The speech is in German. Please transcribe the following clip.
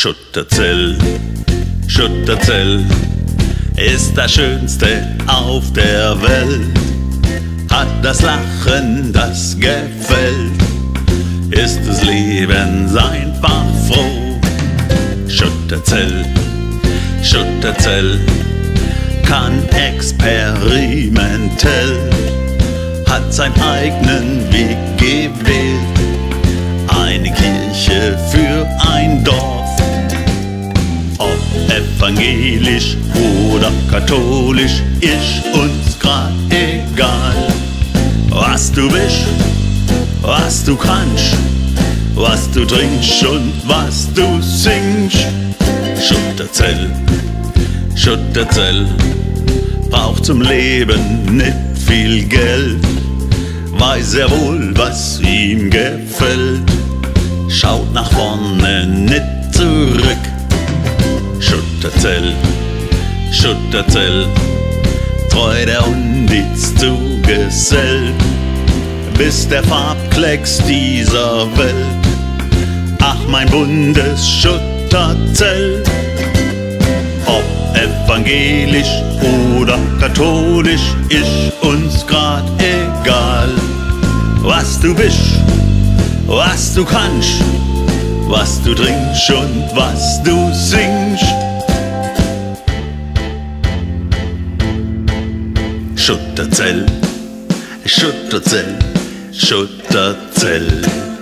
Schutterzell, Schutterzell ist das Schönste auf der Welt. Hat das Lachen, das gefällt, ist das Leben einfach froh. Schutterzell, Schutterzell kann experimentell, hat seinen eigenen Weg gewählt. Eine Kirche für ein Dorf, ob evangelisch oder katholisch, ist uns grad egal. Was du bist, was du kannst, was du trinkst und was du singst. Schutterzell, Schutterzell braucht zum Leben nicht viel Geld, weiß sehr wohl, was ihm gefällt, schaut nach vorne, nicht zurück. Schutterzell, Schutterzell, treu der Undienst zugesellt, bis der Farbklecks dieser Welt. Ach, mein buntes Schutterzell, ob evangelisch oder katholisch, ist uns grad egal. Was du bist, was du kannst, was du trinkst und was du singst. Schutterzell, Schutterzell, Schutterzell.